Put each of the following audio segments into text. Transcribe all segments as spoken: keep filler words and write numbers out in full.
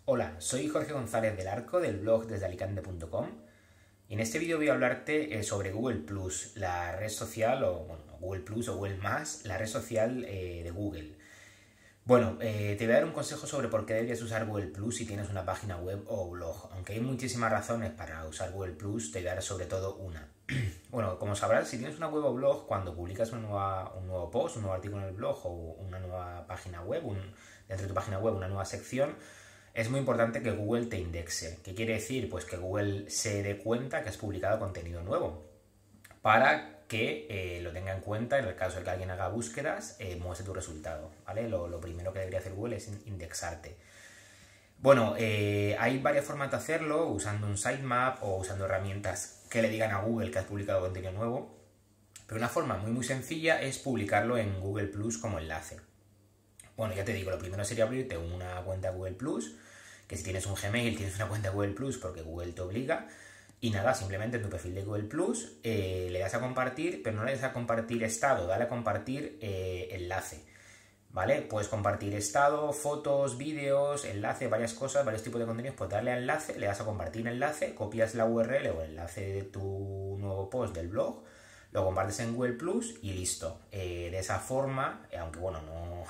Hola, soy Jorge González del Arco del blog desde alicante punto com y en este vídeo voy a hablarte eh, sobre Google Plus, la red social, o bueno, Google Plus o Google Más, la red social eh, de Google. Bueno, eh, te voy a dar un consejo sobre por qué deberías usar Google Plus si tienes una página web o blog. Aunque hay muchísimas razones para usar Google Plus, te voy a dar sobre todo una. Bueno, como sabrás, si tienes una web o blog, cuando publicas una nueva, un nuevo post, un nuevo artículo en el blog o una nueva página web, un, dentro de tu página web una nueva sección, es muy importante que Google te indexe. ¿Qué quiere decir? Pues que Google se dé cuenta que has publicado contenido nuevo para que eh, lo tenga en cuenta en el caso de que alguien haga búsquedas, eh, muestre tu resultado, ¿vale? Lo, lo primero que debería hacer Google es indexarte. Bueno, eh, hay varias formas de hacerlo, usando un sitemap o usando herramientas que le digan a Google que has publicado contenido nuevo, pero una forma muy muy sencilla es publicarlo en Google Plus como enlace. Bueno, ya te digo, lo primero sería abrirte una cuenta de Google Plus, que si tienes un Gmail tienes una cuenta de Google Plus porque Google te obliga. Y nada, simplemente en tu perfil de Google Plus eh, le das a compartir, pero no le das a compartir estado, dale a compartir eh, enlace, ¿vale? Puedes compartir estado, fotos, vídeos, enlace, varias cosas, varios tipos de contenidos, pues darle a enlace, le das a compartir enlace, copias la U R L o el enlace de tu nuevo post del blog, lo compartes en Google Plus y listo. Eh, de esa forma, aunque bueno, no...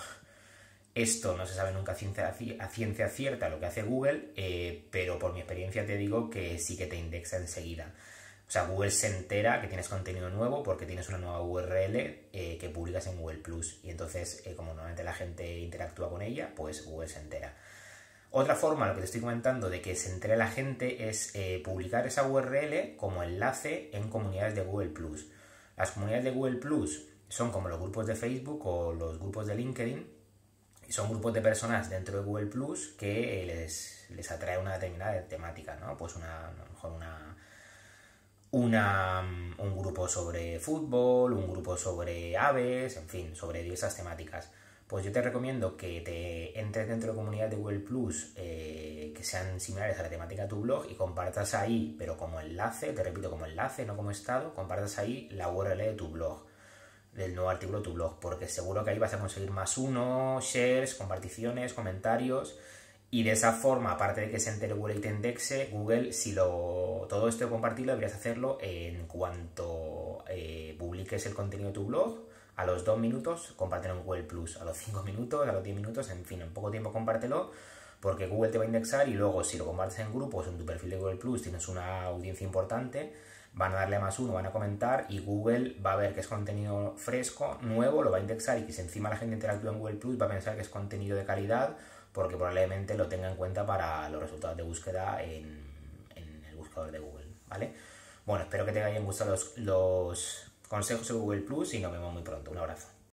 Esto no se sabe nunca a ciencia, a ciencia cierta lo que hace Google, eh, pero por mi experiencia te digo que sí que te indexa enseguida. O sea, Google se entera que tienes contenido nuevo porque tienes una nueva U R L eh, que publicas en Google Plus. Y entonces, eh, como normalmente la gente interactúa con ella, pues Google se entera. Otra forma, lo que te estoy comentando, de que se entere la gente es eh, publicar esa U R L como enlace en comunidades de Google Plus. Las comunidades de Google Plus son como los grupos de Facebook o los grupos de LinkedIn. Son grupos de personas dentro de Google Plus que les, les atrae una determinada temática, ¿no? Pues una, a lo mejor una, una, un grupo sobre fútbol, un grupo sobre aves, en fin, sobre diversas temáticas. Pues yo te recomiendo que te entres dentro de comunidades de Google Plus eh, que sean similares a la temática de tu blog y compartas ahí, pero como enlace, te repito, como enlace, no como estado, compartas ahí la U R L de tu blog, del nuevo artículo de tu blog, porque seguro que ahí vas a conseguir más uno, shares, comparticiones, comentarios, y de esa forma, aparte de que se entere Google y te indexe, Google, si lo todo esto de compartirlo, deberías hacerlo en cuanto eh, publiques el contenido de tu blog, a los dos minutos, compártelo en Google Plus, a los cinco minutos, a los diez minutos, en fin, en poco tiempo compártelo, porque Google te va a indexar y luego si lo compartes en grupos, en tu perfil de Google Plus, tienes una audiencia importante, van a darle a más uno, van a comentar y Google va a ver que es contenido fresco, nuevo, lo va a indexar y que si encima la gente interactúa en Google Plus va a pensar que es contenido de calidad porque probablemente lo tenga en cuenta para los resultados de búsqueda en, en el buscador de Google, ¿vale? Bueno, espero que te hayan gustado los, los consejos de Google Plus y nos vemos muy pronto. Un abrazo.